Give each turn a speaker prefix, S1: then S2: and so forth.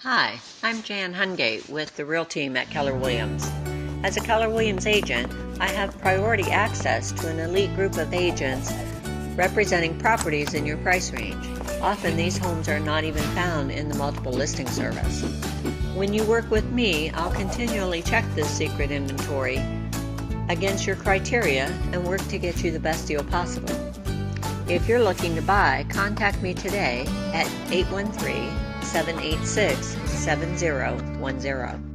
S1: Hi, I'm Jan Hungate with the Real Team at Keller Williams. As a Keller Williams agent, I have priority access to an elite group of agents representing properties in your price range. Often these homes are not even found in the multiple listing service. When you work with me, I'll continually check this secret inventory against your criteria and work to get you the best deal possible. If you're looking to buy, contact me today at 813-786-7010.